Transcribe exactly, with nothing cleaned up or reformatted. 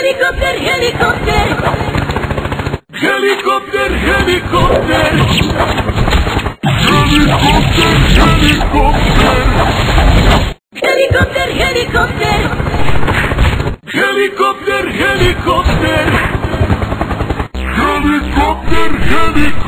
Helikopter, helikopter. Helikopter, helikopter. Helikopter, helikopter. Helikopter, helikopter. Helikopter, helikopter. Helikopter, helikopter.